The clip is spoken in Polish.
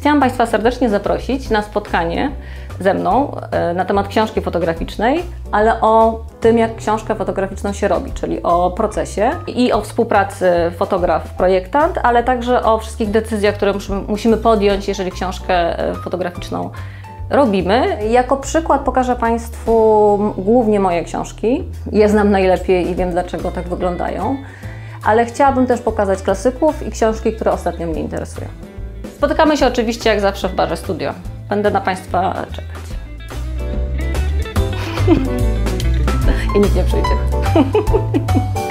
Chciałam Państwa serdecznie zaprosić na spotkanie ze mną na temat książki fotograficznej, ale o tym, jak książkę fotograficzną się robi, czyli o procesie i o współpracy fotograf-projektant, ale także o wszystkich decyzjach, które musimy podjąć, jeżeli książkę fotograficzną robimy. Jako przykład pokażę Państwu głównie moje książki. Je znam najlepiej i wiem, dlaczego tak wyglądają, ale chciałabym też pokazać klasyków i książki, które ostatnio mnie interesują. Spotykamy się oczywiście jak zawsze w barze Studio. Będę na Państwa czekać. I nikt nie przyjdzie.